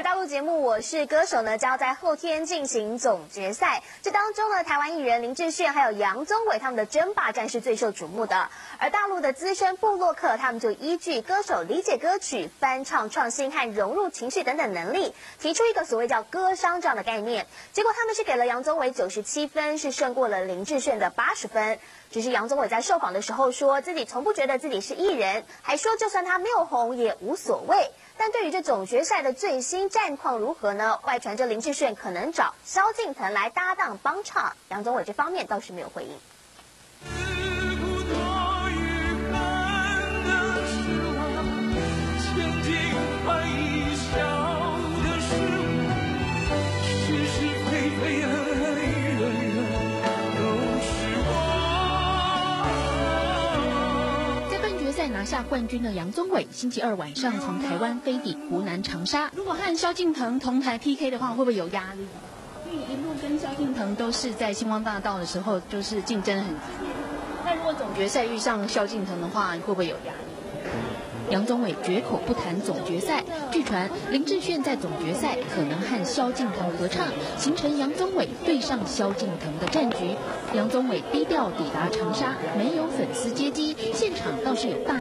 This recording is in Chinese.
而大陆节目《我是歌手》呢，将要在后天进行总决赛。这当中呢，台湾艺人林志炫还有杨宗纬他们的争霸战是最受瞩目的。而大陆的资深部落客，他们就依据歌手理解歌曲、翻唱创新和融入情绪等等能力，提出一个所谓叫歌商这样的概念。结果他们是给了杨宗纬97分，是胜过了林志炫的80分。只是杨宗纬在受访的时候说自己从不觉得自己是艺人，还说就算他没有红也无所谓。但对于这总决赛的最新战况如何呢？外传这林志炫可能找萧敬腾来搭档帮唱，杨宗纬这方面倒是没有回应。 在拿下冠军的杨宗纬，星期二晚上从台湾飞抵湖南长沙。如果和萧敬腾同台 PK 的话，会不会有压力？因为一路跟萧敬腾都是在星光大道的时候，就是竞争很激烈。那如果总决赛遇上萧敬腾的话，会不会有压力？杨宗纬绝口不谈总决赛。据传，林志炫在总决赛可能和萧敬腾合唱，形成杨宗纬对上萧敬腾的战局。杨宗纬低调抵达长沙，没有粉丝接机，现场倒是有大